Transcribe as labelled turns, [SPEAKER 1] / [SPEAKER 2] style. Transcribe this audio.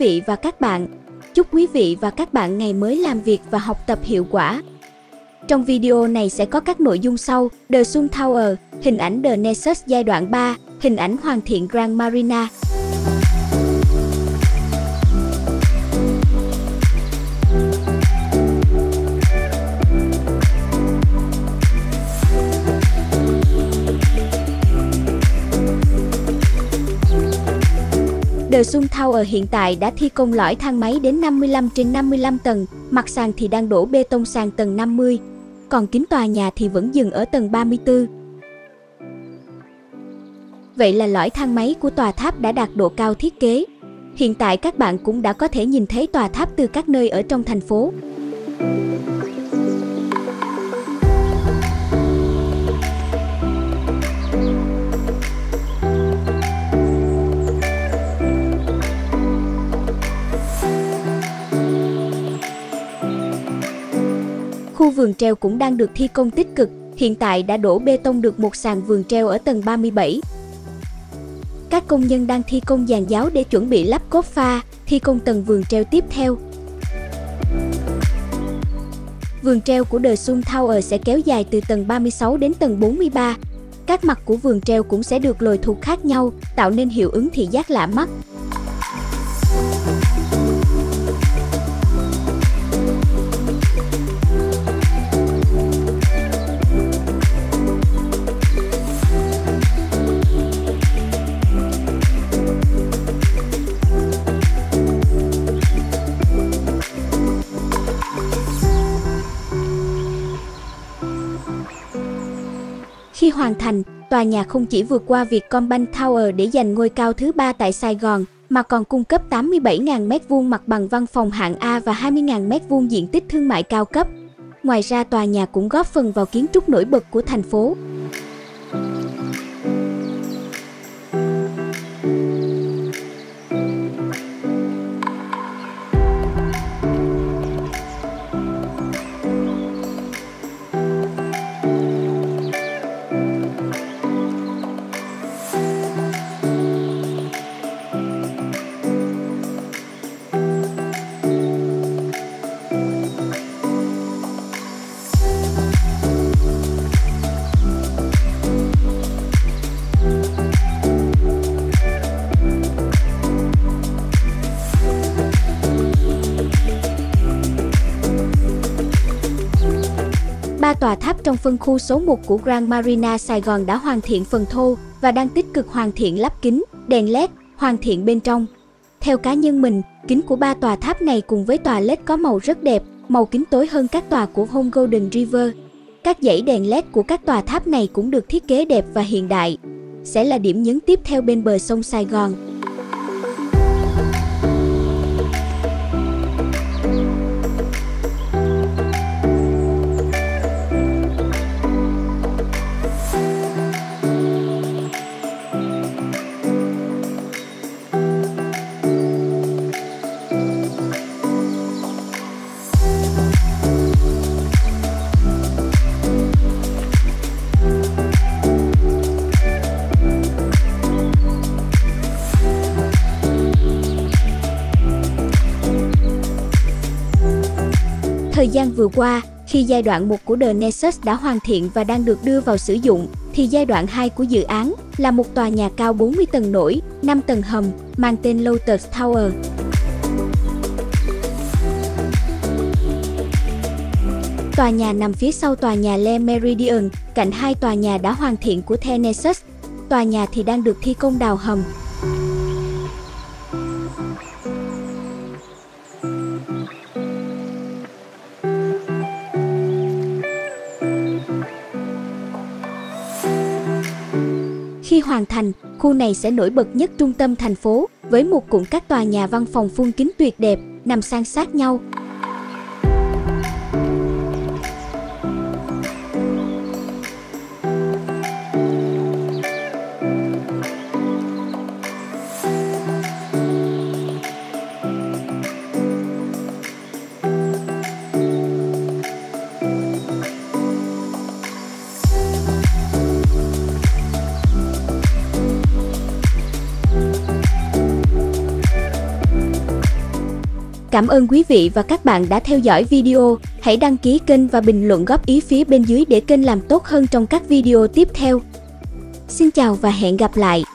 [SPEAKER 1] vị và các bạn. Chúc quý vị và các bạn ngày mới làm việc và học tập hiệu quả. Trong video này sẽ có các nội dung sau: The Sun Tower, hình ảnh The Nessus giai đoạn 3, hình ảnh hoàn thiện Grand Marina. The Sun Tower hiện tại đã thi công lõi thang máy đến 55/55 tầng, mặt sàn thì đang đổ bê tông sàn tầng 50, còn kính tòa nhà thì vẫn dừng ở tầng 34. Vậy là lõi thang máy của tòa tháp đã đạt độ cao thiết kế. Hiện tại các bạn cũng đã có thể nhìn thấy tòa tháp từ các nơi ở trong thành phố. Khu vườn treo cũng đang được thi công tích cực, hiện tại đã đổ bê tông được một sàn vườn treo ở tầng 37. Các công nhân đang thi công giàn giáo để chuẩn bị lắp cốt pha, thi công tầng vườn treo tiếp theo. Vườn treo của The Sun Tower sẽ kéo dài từ tầng 36 đến tầng 43. Các mặt của vườn treo cũng sẽ được lồi thuộc khác nhau, tạo nên hiệu ứng thị giác lạ mắt. Khi hoàn thành, tòa nhà không chỉ vượt qua Vietcombank Tower để giành ngôi cao thứ 3 tại Sài Gòn, mà còn cung cấp 87.000 m2 mặt bằng văn phòng hạng A và 20.000 m2 diện tích thương mại cao cấp. Ngoài ra, tòa nhà cũng góp phần vào kiến trúc nổi bật của thành phố. Ba tòa tháp trong phân khu số 1 của Grand Marina Sài Gòn đã hoàn thiện phần thô và đang tích cực hoàn thiện lắp kính, đèn LED, hoàn thiện bên trong. Theo cá nhân mình, kính của ba tòa tháp này cùng với tòa LED có màu rất đẹp, màu kính tối hơn các tòa của Home Golden River. Các dãy đèn LED của các tòa tháp này cũng được thiết kế đẹp và hiện đại. Sẽ là điểm nhấn tiếp theo bên bờ sông Sài Gòn. Thời gian vừa qua, khi giai đoạn 1 của The Nessus đã hoàn thiện và đang được đưa vào sử dụng, thì giai đoạn 2 của dự án là một tòa nhà cao 40 tầng nổi, 5 tầng hầm, mang tên Lotus Tower. Tòa nhà nằm phía sau tòa nhà Le Méridien, cạnh hai tòa nhà đã hoàn thiện của The Nessus. Tòa nhà thì đang được thi công đào hầm. Khi hoàn thành, khu này sẽ nổi bật nhất trung tâm thành phố, với một cụm các tòa nhà văn phòng full kính tuyệt đẹp, nằm san sát nhau. Cảm ơn quý vị và các bạn đã theo dõi video. Hãy đăng ký kênh và bình luận góp ý phía bên dưới để kênh làm tốt hơn trong các video tiếp theo. Xin chào và hẹn gặp lại.